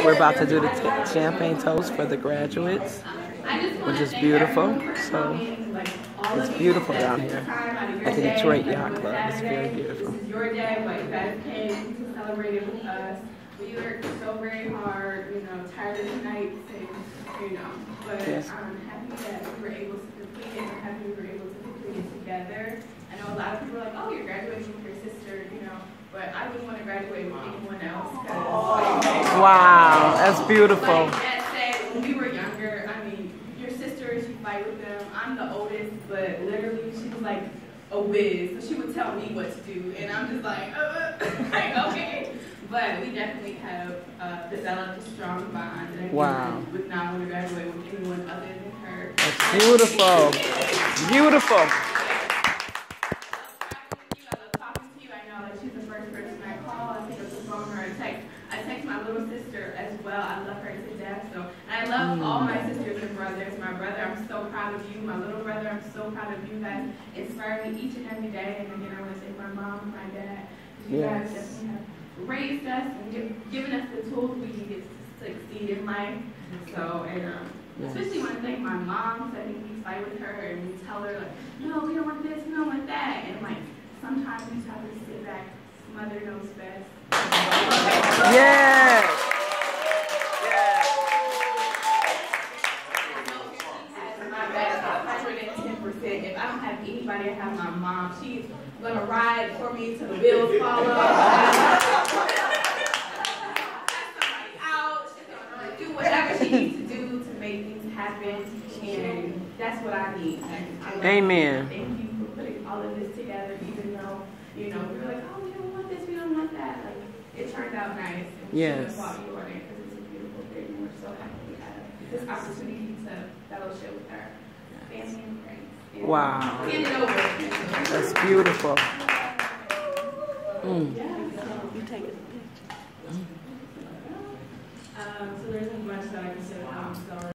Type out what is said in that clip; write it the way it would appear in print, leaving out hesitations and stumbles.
We're about to do the champagne toast for the graduates, which is beautiful. So it's beautiful down here at the Detroit Yacht Club. It's very beautiful. This is your day, but you guys came to celebrate it with us. We worked so very hard, tired of the nights, and but yes. I'm happy that we were able to complete it. I'm happy we were able to complete it together. I know a lot of people are like, oh, you're graduating with your sister, but I wouldn't want to graduate with anyone else. Wow, that's beautiful. Like that said, when we were younger, your sisters, you fight with them. I'm the oldest, but literally she was like a whiz. So she would tell me what to do, and I'm just like, okay. But we definitely have developed a strong bond. And wow. I would not want to graduate with anyone other than her. That's beautiful. Beautiful. I text my little sister as well. I love her to death. So I love all my sisters and brothers. My brother, I'm so proud of you. My little brother, I'm so proud of you. Guys inspire me each and every day. And again, I want to thank my mom and my dad. You guys definitely have raised us and given us the tools we needed to succeed in life. So, and especially want to thank my mom. So I think we fight with her and we tell her, like, no, we don't want this, we don't want that. And like, sometimes we just have to sit back. Mother knows best. Yes. My back 110%. If I don't have anybody, I have my mom. She's gonna ride for me till the wheels fall off. Out. She's gonna do whatever she needs to do to make things happen, and that's what I need. Amen. Thank you for putting all of this together, even though we were like, oh, we don't want this, we don't want that. Like, it turned out nice. And yes. Because it's a beautiful thing, and we're so happy we have this opportunity to fellowship with our family and friends. And wow. Hand it over. That's beautiful. Yeah, so you take it. So there isn't much that I can say.